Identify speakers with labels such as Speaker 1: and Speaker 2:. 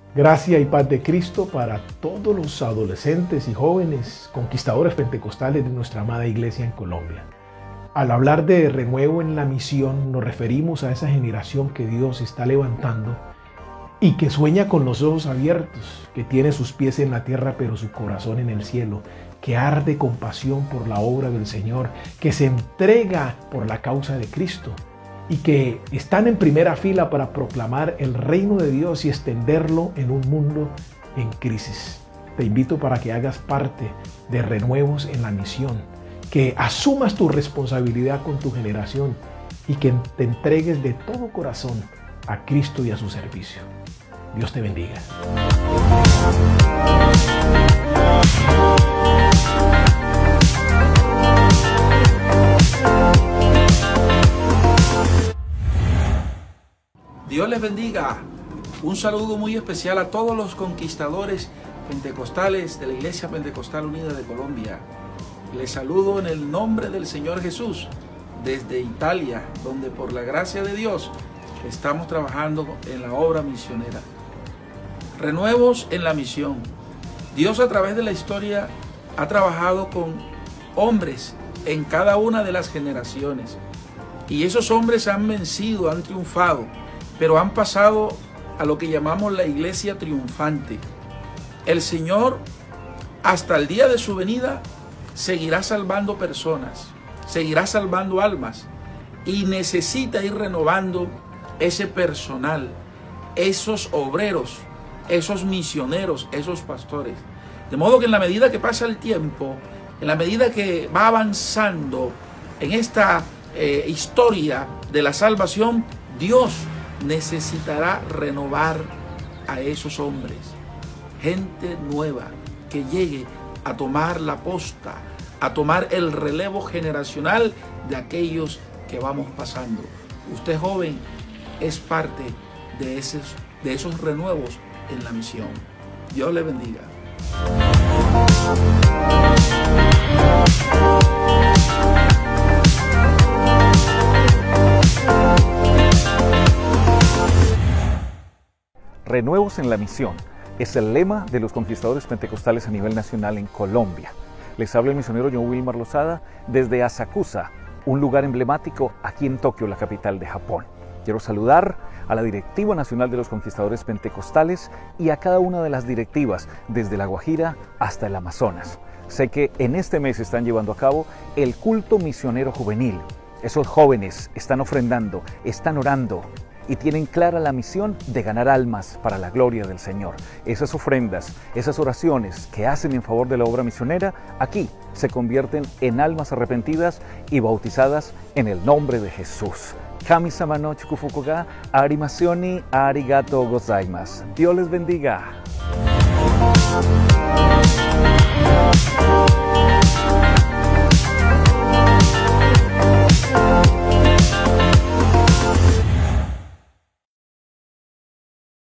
Speaker 1: Gracia y paz de Cristo para todos los adolescentes y jóvenes conquistadores pentecostales de nuestra amada iglesia en Colombia. Al hablar de renuevo en la misión, nos referimos a esa generación que Dios está levantando y que sueña con los ojos abiertos, que tiene sus pies en la tierra pero su corazón en el cielo, que arde con pasión por la obra del Señor, que se entrega por la causa de Cristo y que están en primera fila para proclamar el reino de Dios y extenderlo en un mundo en crisis. Te invito para que hagas parte de Renuevos en la Misión, que asumas tu responsabilidad con tu generación y que te entregues de todo corazón a Cristo y a su servicio. Dios te bendiga.
Speaker 2: Dios les bendiga. Un saludo muy especial a todos los conquistadores pentecostales de la Iglesia Pentecostal Unida de Colombia. Les saludo en el nombre del Señor Jesús desde Italia, donde por la gracia de Dios estamos trabajando en la obra misionera. Renuevos en la misión. Dios a través de la historia ha trabajado con hombres en cada una de las generaciones. Y esos hombres han vencido, han triunfado, pero han pasado a lo que llamamos la iglesia triunfante. El Señor, hasta el día de su venida, seguirá salvando personas, seguirá salvando almas y necesita ir renovando ese personal, esos obreros, esos misioneros, esos pastores. De modo que en la medida que pasa el tiempo, en la medida que va avanzando en esta historia de la salvación, Dios necesitará renovar a esos hombres, gente nueva que llegue a tomar la posta, a tomar el relevo generacional de aquellos que vamos pasando. Usted, joven, es parte de esos renuevos en la misión. Dios le bendiga.
Speaker 3: Renuevos en la misión es el lema de los conquistadores pentecostales a nivel nacional en Colombia. Les habla el misionero John Wilmar Lozada desde Asakusa, un lugar emblemático aquí en Tokio, la capital de Japón. Quiero saludar a la Directiva Nacional de los Conquistadores Pentecostales y a cada una de las directivas, desde La Guajira hasta el Amazonas. Sé que en este mes están llevando a cabo el culto misionero juvenil. Esos jóvenes están ofrendando, están orando y tienen clara la misión de ganar almas para la gloria del Señor. Esas ofrendas, esas oraciones que hacen en favor de la obra misionera, aquí se convierten en almas arrepentidas y bautizadas en el nombre de Jesús. Kami-sama no chukufuku ga arimasu yo ni arigatou gozaimasu. Dios les bendiga.